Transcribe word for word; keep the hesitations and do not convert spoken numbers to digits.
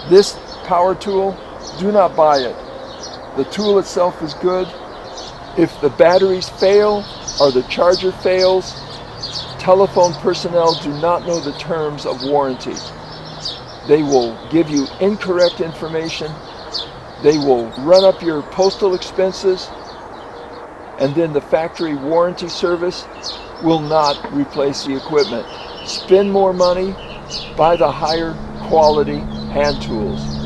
This power tool, do not buy it. The tool itself is good. If the batteries fail or the charger fails, telephone personnel do not know the terms of warranty. They will give you incorrect information. They will run up your postal expenses, and then the factory warranty service will not replace the equipment. Spend more money, buy the higher quality hand tools.